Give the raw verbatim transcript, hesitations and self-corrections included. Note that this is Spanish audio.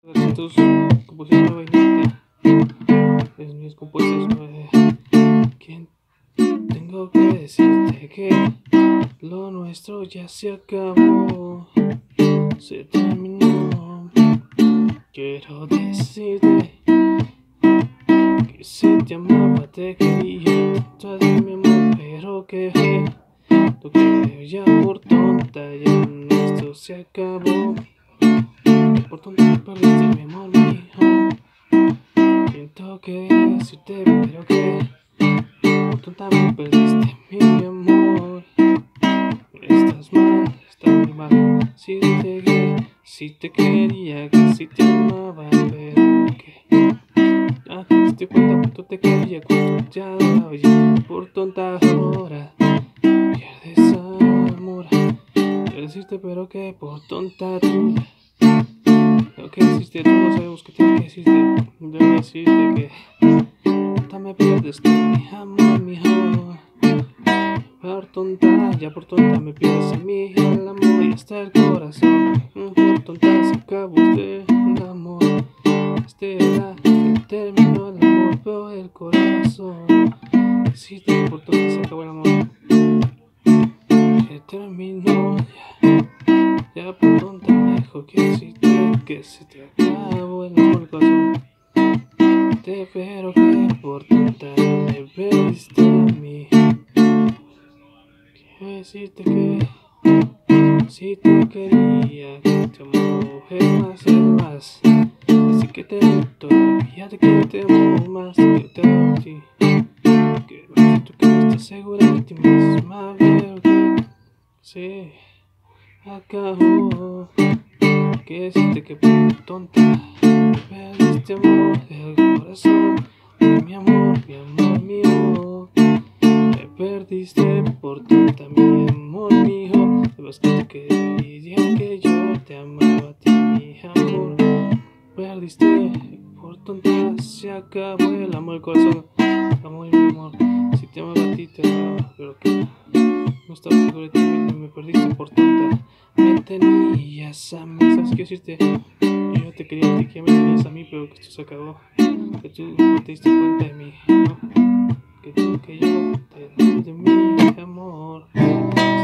Tus composiciones vainita, es mis composiciones. ¿Quién? Tengo que decirte que lo nuestro ya se acabó, se terminó. Quiero decirte que si te amaba te quería tanto de mi amor, pero que lo que ya por tonta ya nuestro se acabó. Por tonta me perdiste mi amor, mi hijo. Siento que decirte, pero que por tonta me perdiste mi amor. Estás mal, estás muy mal. Si te, si te quería, que si te amaba, pero que ah, te diste cuenta cuánto te quería, cuánto te adoraba, y por tonta ahora pierdes amor. Quiero decirte, pero que por tonta tú lo que hiciste, tú no sabemos qué tienes que decirte. Debo decirte que tonta me pierdes tú, mi amor, mi amor. Por tonta, ya por tonta me pierdes a mí el amor y hasta el corazón. Por tonta se acabó este el amor. Este era que terminó el amor, pero el corazón. Si te por tonta se acabó el amor. Que terminó ya. Ya por tonta me dijo que si te, que se te acabó el amor, el corazón. Te espero que por tonta me perdiste a mí. Quiero decirte que si te quería, que te amo, mujer, más y más. Así que te amo todavía, te quiero, te amo más, que te amo a ti. Que me siento que no estás segura de ti misma, pero que se acabó. Que decirte que por tonta me perdiste amor del corazón, de mi amor, mi amor mío. Me perdiste por tonta, mi amor mío. Sabes que te quería, que yo te amaba a ti, mi amor. Perdiste por tonta, se acabó el amor, el corazón, amor y mi amor. Si te amaba a ti, te amaba, pero que no estaba seguro de ti mismo y me perdiste por tonta. Me tenías a mí, ¿sabes qué decirte? Yo te quería, te quería, me tenías a mí, pero que esto se acabó. Que tú no te diste cuenta de mí, ¿no? Que tú, que yo te di de mi amor.